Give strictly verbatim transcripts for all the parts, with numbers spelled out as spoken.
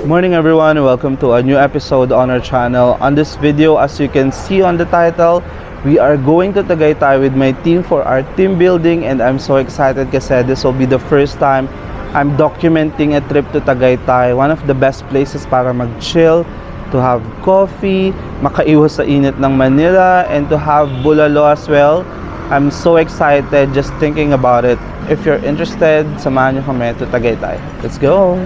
Morning everyone, welcome to a new episode on our channel. On this video, as you can see on the title, we are going to Tagaytay with my team for our team building, and I'm so excited kasi this will be the first time I'm documenting a trip to Tagaytay, one of the best places para mag-chill, to have coffee, makaiwas sa init ng Manila, and to have bulalo as well. I'm so excited just thinking about it. If you're interested, samahan niyo kami to Tagaytay. Let's go!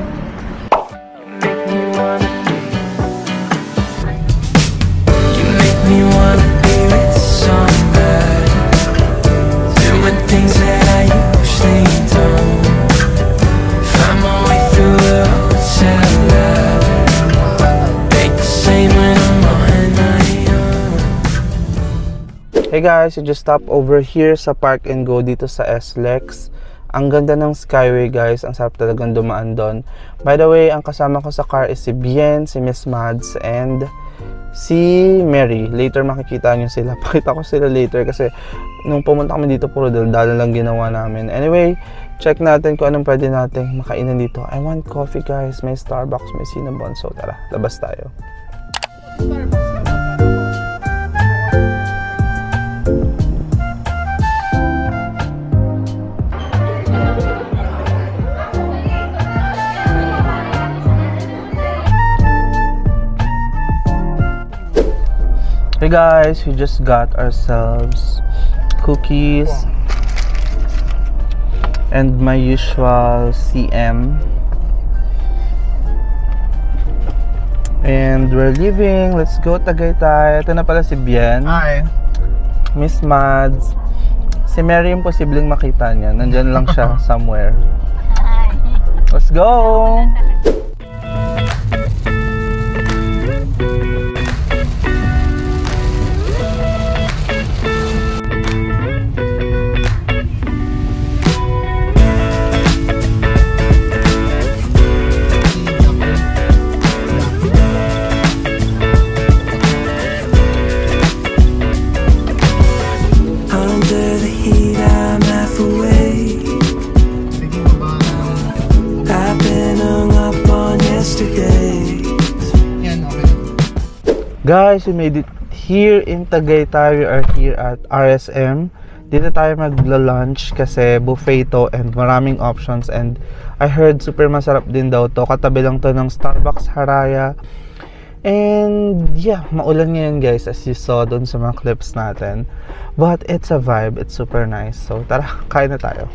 Hey guys, you just stop over here sa Park and Go dito sa S Lex. Ang ganda ng Skyway guys, ang sarap talagang dumaan doon. By the way, ang kasama ko sa car is si Bien, si Miss Mads, and si Mary. Later makikita nyo sila. Pakita ko sila later kasi nung pumunta kami dito puro daldala lang ginawa namin. Anyway, check natin kung anong pwede natin makainan dito. I want coffee guys, may Starbucks, may Cinnabon. So tara, labas tayo. Hey guys, we just got ourselves cookies and my usual C M, and we're leaving. Let's go Tagaytay. Ito na pala si Bien. Hi. Miss Mads. Si Mary imposibleng makita niya. Nandyan lang siya somewhere. Hi. Let's go! Guys, we made it here in Tagaytay. We are here at R S M. Dito tayo magla-lunch kasi buffet to and maraming options, and I heard super masarap din daw to. Katabi lang to ng Starbucks Haraya. And yeah, maulan ngayon guys, as you saw dun sa mga clips natin. But it's a vibe, it's super nice. So tara, kain na tayo.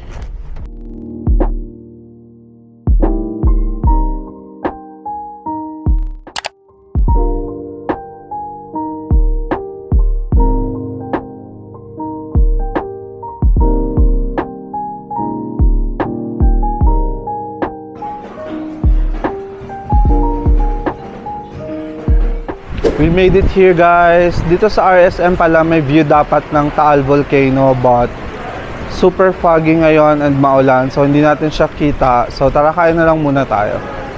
We made it here guys. Dito sa R S M pala may view dapat ng Taal Volcano, but super foggy ngayon and maulan, so hindi natin siya kita. So tara, kain na lang muna tayo.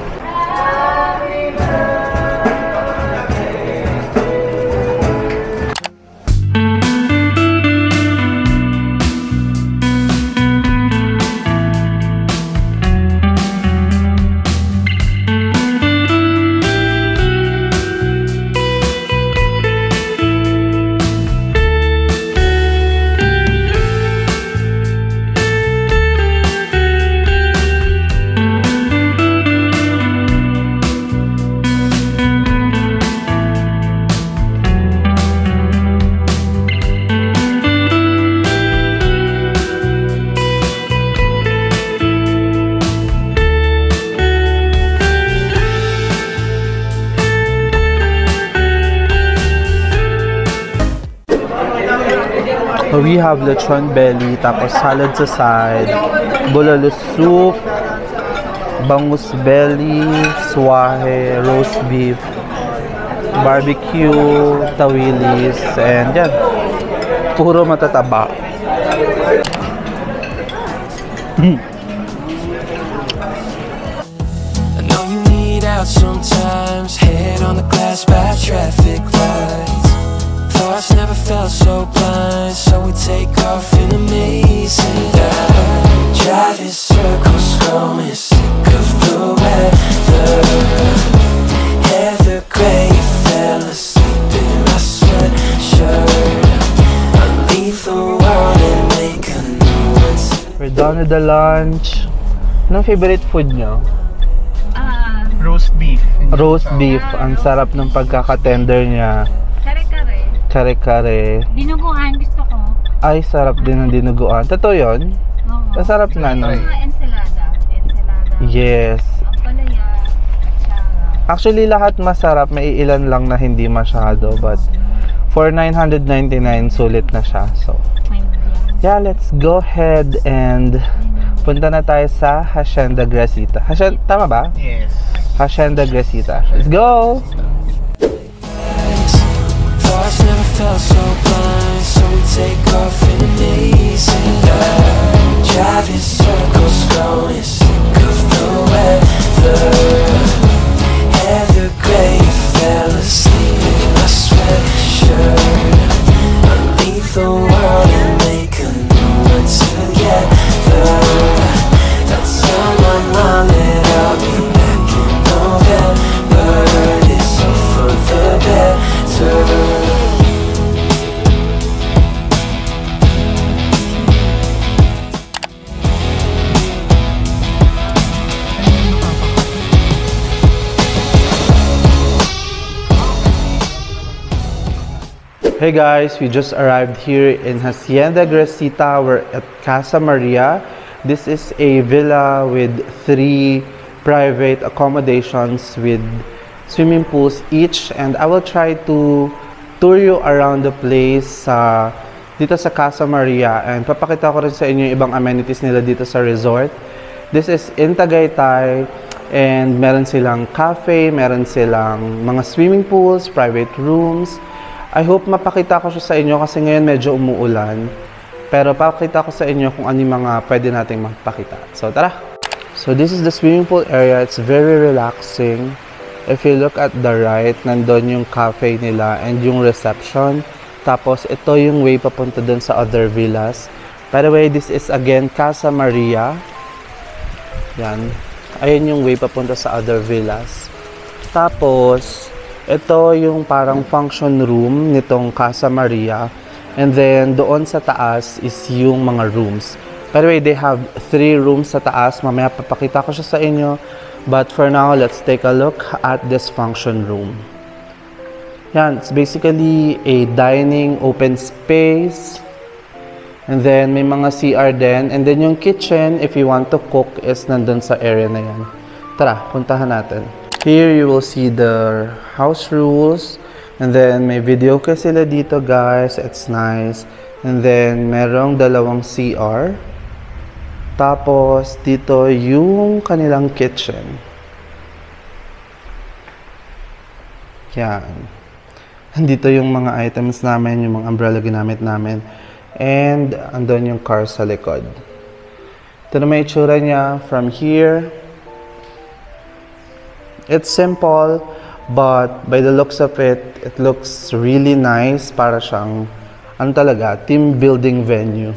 We have lechon belly, tapos salad sa side, bulalo soup, bangus belly, swahe, roast beef, barbecue, tawilis, and yan, puro matataba. I know you need out sometimes, head on the glass by traffic lights. Thoughts never felt so blind, so we take off in amazing dive. Driving circles, growing sick of the weather. Canada lunch. Anong favorite food nyo? Ah, Roast beef. Roast beef. Ang sarap ng pagkaka-tender niya. kare-kare. Kare-kare. Dinuguan, gusto ko. Ay, sarap din ng dinuguan. Totoo yun? Oo. Masarap na, no? Mga ensalada. Ensalada. Yes. Ang palaya. Atsara. Actually, lahat masarap. May ilan lang na hindi masyado. But, for nine hundred ninety-nine, sulit na siya. So, yeah, let's go ahead and punta na tayo sa Hacienda Gracita. Hacienda, tama ba? Yes. Hacienda Gracita. Let's go! Thoughts never felt so blind, so we take off in an amazing light. Driving circles, growing sick of the weather. Heather gray fell asleep in my sweatshirt. I'll leave the world and make a new one together. I'll tell my mom that I'll be back in November. It's all for the better. Hey guys, we just arrived here in Hacienda Gracita. We're at Casa Maria. This is a villa with three private accommodations with swimming pools each, and I will try to tour you around the place uh, dito sa Casa Maria, and papakita ko rin sa inyo yung ibang amenities nila dito sa resort. This is in Tagaytay, and meron silang cafe, meron silang mga swimming pools, private rooms. I hope mapakita ko siya sa inyo kasi ngayon medyo umuulan. Pero papakita ko sa inyo kung ano yung mga pwede nating mapakita. So tara! So this is the swimming pool area. It's very relaxing. If you look at the right, nandun yung cafe nila and yung reception. Tapos ito yung way papunta dun sa other villas. By the way, this is again Casa Maria. Yan. Ayun yung way papunta sa other villas. Tapos ito yung parang function room nitong Casa Maria. And then, doon sa taas is yung mga rooms. By the way, they have three rooms sa taas. Mamaya papakita ko siya sa inyo. But for now, let's take a look at this function room. Yan, it's basically a dining open space. And then, may mga C R din. And then, yung kitchen, if you want to cook, is nandun sa area na yan. Tara, puntahan natin. Here you will see the house rules, and then may video ka sila dito guys, it's nice. And then merong dalawang C R. Tapos dito yung kanilang kitchen. Yan. Dito yung mga items namin, yung mga umbrella ginamit namin. And andun yung car sa likod. Ito na may itsura niya from here. It's simple, but by the looks of it, it looks really nice. Para siyang, ano talaga, team building venue.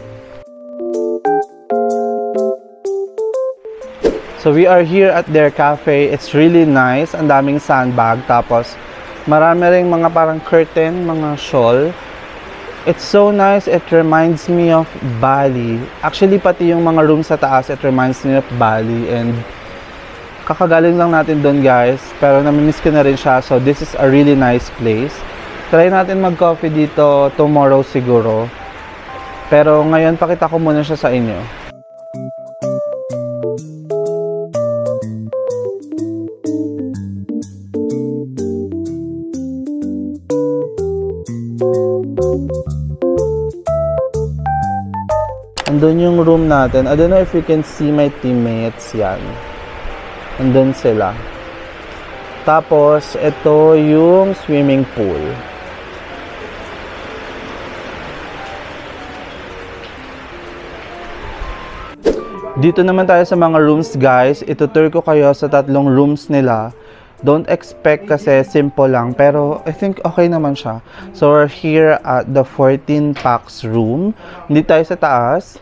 So we are here at their cafe. It's really nice. Ang daming sandbag. Tapos, marami ring mga parang curtain, mga shawl. It's so nice. It reminds me of Bali. Actually, pati yung mga rooms sa taas, it reminds me of Bali. And kakagaling lang natin doon guys, pero namimiss ko na rin siya. So this is a really nice place. Try natin mag-coffee dito tomorrow siguro. Pero ngayon pakita ko muna siya sa inyo. Andun yung room natin. I don't know if you can see my teammates. Yan. Andun sila. Tapos, ito yung swimming pool. Dito naman tayo sa mga rooms, guys. Itutur ko kayo sa tatlong rooms nila. Don't expect kasi simple lang. Pero, I think okay naman siya. So, we're here at the fourteen packs room. Hindi tayo sa taas.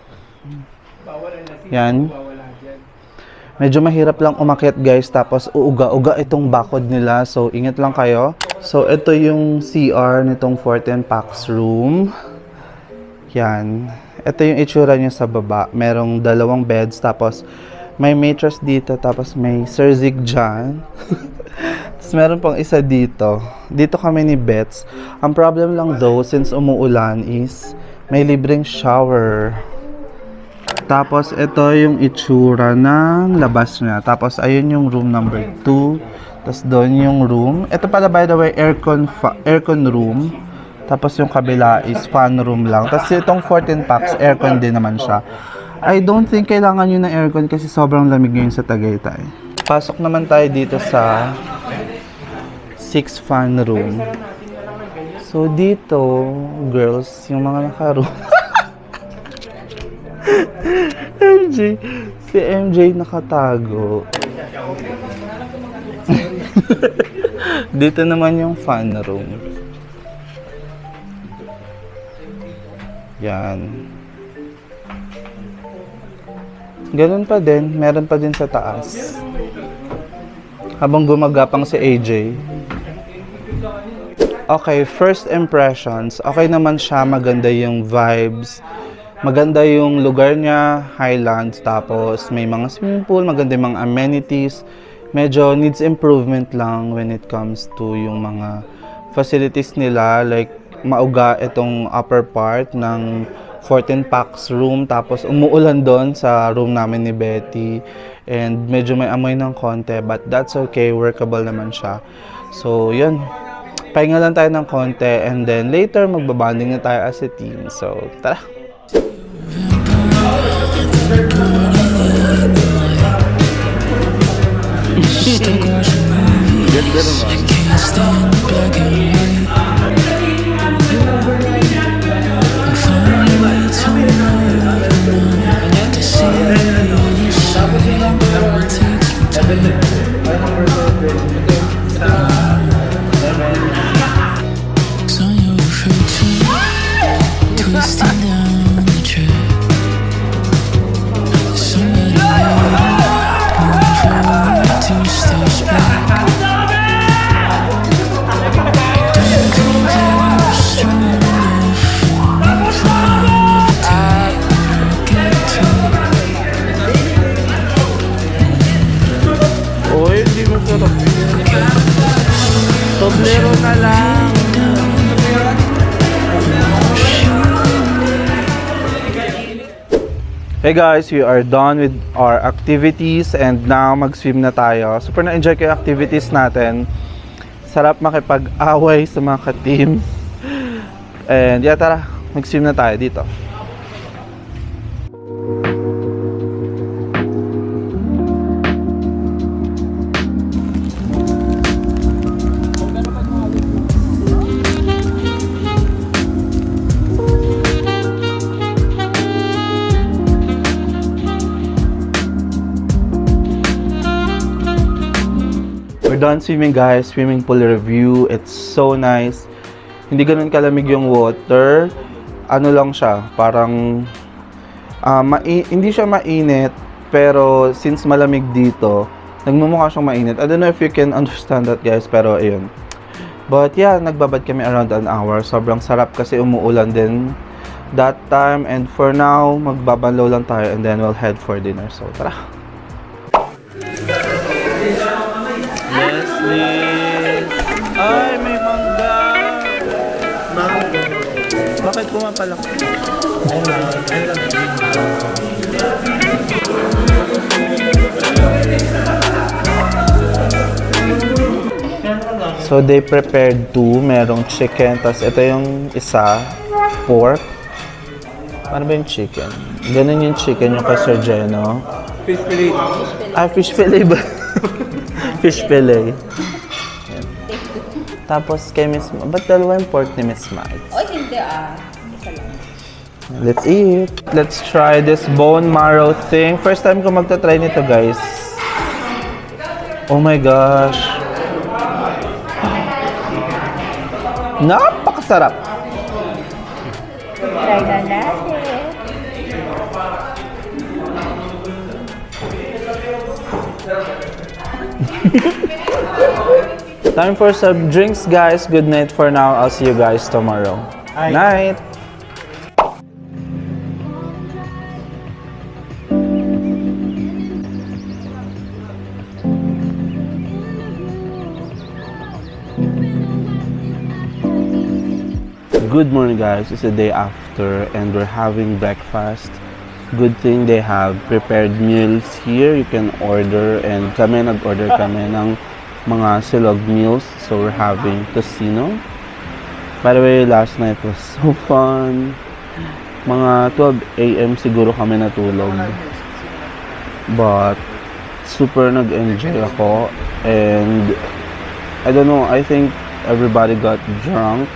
Yan. Medyo mahirap lang umakyat guys, tapos uuga-uga itong bakod nila, so ingat lang kayo. So ito yung C R nitong fourteen packs room. Yan. Ito yung itsura niya sa baba. Merong dalawang beds, tapos may mattress dito, tapos may Surzic dyan. Tapos meron pang isa dito. Dito kami ni Bets. Ang problem lang though, since umuulan, is may libreng shower. Tapos ito yung itsura ng labas niya. Tapos ayun yung room number two. Tapos doon yung room. Ito pala, by the way, aircon, aircon room. Tapos yung kabila is fan room lang. Tapos itong fourteen packs, aircon din naman siya. I don't think kailangan yun ng aircon kasi sobrang lamig ngayon sa Tagaytay. Pasok naman tayo dito sa six fan room. So dito, girls, yung mga naka-room. M J, si M J nakatago. Dito naman yung fan room. Yan. Ganun pa din, meron pa din sa taas. Habang gumagapang si A J. Okay, first impressions. Okay naman siya, maganda yung vibes. Maganda yung lugar niya, Highlands, tapos may mga swimming pool, maganda yung mga amenities. Medyo needs improvement lang when it comes to yung mga facilities nila, like mauga itong upper part ng fourteen packs room, tapos umuulan doon sa room namin ni Betty and medyo may amoy ng konti, but that's okay, workable naman siya. So yun, pahinga lang tayo ng konti and then later magbabanding na tayo as a team. So tara! Ganda naman. Toblero na lang. Hey guys, we are done with our activities and now mag-swim na tayo. Super na-enjoy ko yung activities natin. Sarap makipag-away sa mga ka-team. And yeah, tara, mag-swim na tayo dito. We're done swimming guys, swimming pool review. It's so nice. Hindi ganun kalamig yung water. Ano lang siya, parang uh, hindi siya mainit, pero since malamig dito, nagmumukha siyang mainit. I don't know if you can understand that guys, pero ayun. But yeah, nagbabad kami around an hour. Sobrang sarap kasi umuulan din that time. And for now, magbabanlaw lang tayo and then we'll head for dinner. So tara! Leslie! Ay, may mangga! Mango! Bakit pumapalak? So, they prepared two. Merong chicken. Tapos, ito yung isa. Pork. Ano ba yung chicken? Ganun yung chicken yung kay Sir Jeno. Fish fillet. Ah, fish fillet ba? Fish fillet. Yan. Tapos kay Miss Ma. Ba't dalawa yung pork ni Miss Ma? O, hindi ah. Isa lang. Let's eat. Let's try this bone marrow thing. First time ko magta-try nito, guys. Oh my gosh. Napakasarap. Try na natin. Time for some drinks, guys. Good night for now. I'll see you guys tomorrow. Night. Good morning guys, it's the day after and we're having breakfast. Good thing they have prepared meals here. You can order and kami nag-order kami ng mga silog meals. So we're having tocino. By the way, last night was so fun. Mga twelve A M siguro kami natulog. But super nag-enjoy ako and I don't know, I think everybody got drunk.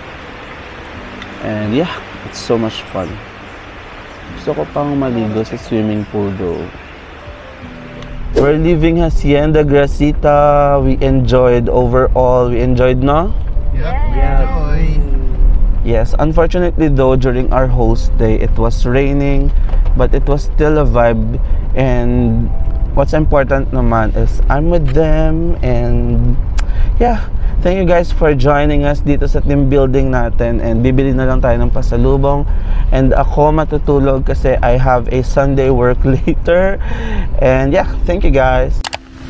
And yeah, it's so much fun. Gusto ko pang maligo sa swimming pool though. We're leaving Hacienda Gracita. We enjoyed overall. We enjoyed, no? Yeah. Yes, unfortunately though, during our host day, it was raining. But it was still a vibe. And what's important naman is I'm with them. And yeah, thank you guys for joining us dito sa team building natin. And bibili na lang tayo ng pasalubong. And ako matutulog kasi I have a Sunday work later. And yeah, thank you guys.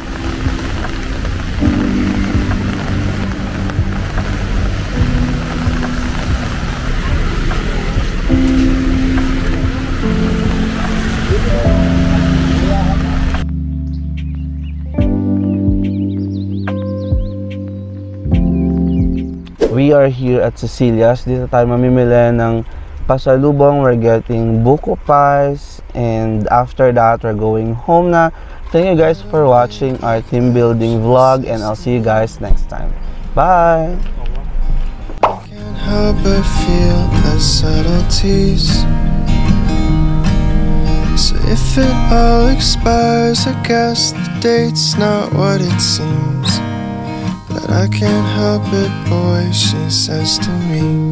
We are here at Cecilia's. Dito tayo mamimili ng pasalubong. We're getting buko pies and after that we're going home na. Thank you guys for watching our team building vlog and I'll see you guys next time. Bye! Can't help but feel the subtleties. So if it all expires, I guess the date's not what it seems. But I can't help it, boy, she says to me.